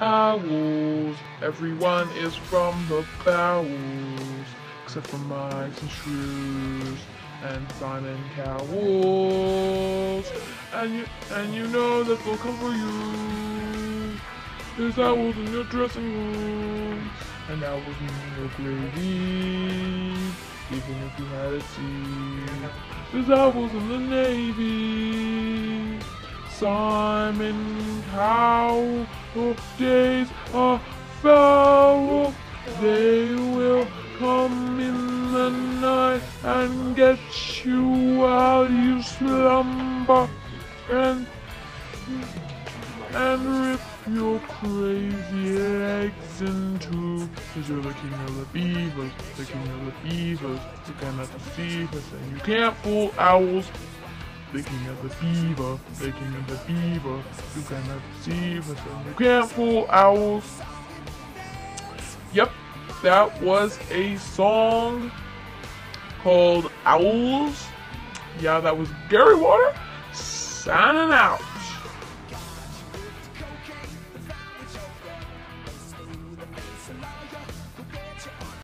owls. Everyone is from the bowels, except for mice and shrews and Simon Cowles. And you know that they'll come for you. There's owls in your dressing room and owls in your gravy, even if you had a seat. There's owls in the Navy. Simon Cowell days are foul. They will come in the night and get you while you slumber and rip your crazy legs in two. 'Cause you're the king of the beavers, the king of the beavers. You cannot deceive us and you can't fool owls. The king of the beaver, the king of the beaver. You cannot deceive us and you can't fool owls. Yep, that was a song called Owls. Yeah, that was Gary Water signing out.